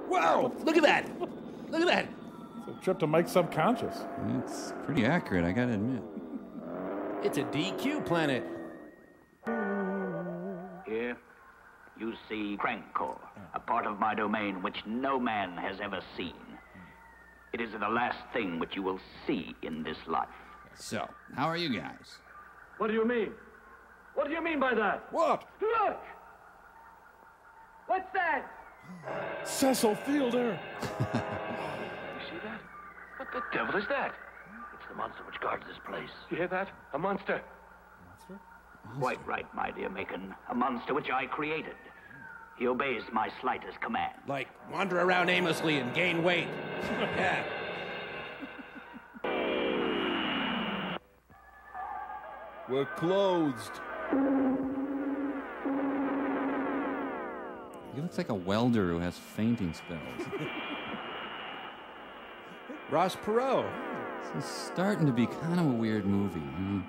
Whoa! Look at that! Look at that! It's a trip to Mike's subconscious. It's pretty accurate, I gotta admit. It's a DQ planet. Here, you see Crankcore, a part of my domain which no man has ever seen. It is the last thing which you will see in this life. So, how are you guys? What do you mean? What do you mean by that? What? Look! What's that? Cecil Fielder! You see that? What the devil is that? It's the monster which guards this place. You hear that? A monster. Quite right, my dear Macon. A monster which I created. He obeys my slightest command. Like, wander around aimlessly and gain weight. Yeah. We're closed. He looks like a welder who has fainting spells. Ross Perot. This is starting to be kind of a weird movie.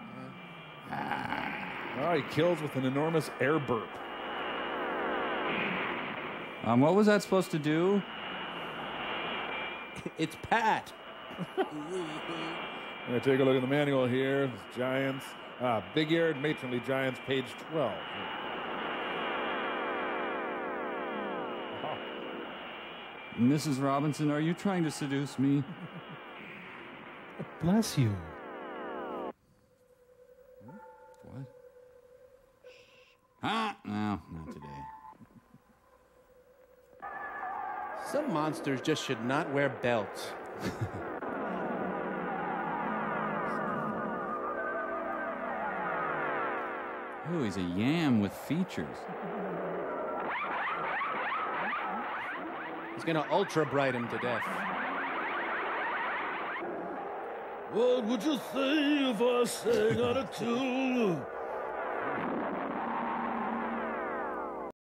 Oh, he kills with an enormous air burp. What was that supposed to do? It's Pat. I'm going to take a look at the manual here. It's giants. Big-eared matronly giants, page 12. Mrs. Robinson, are you trying to seduce me? Bless you. What? No, not today. Some monsters just should not wear belts. Oh, he's a yam with features. He's gonna ultra bright him to death. What would you say if I sang out of tune?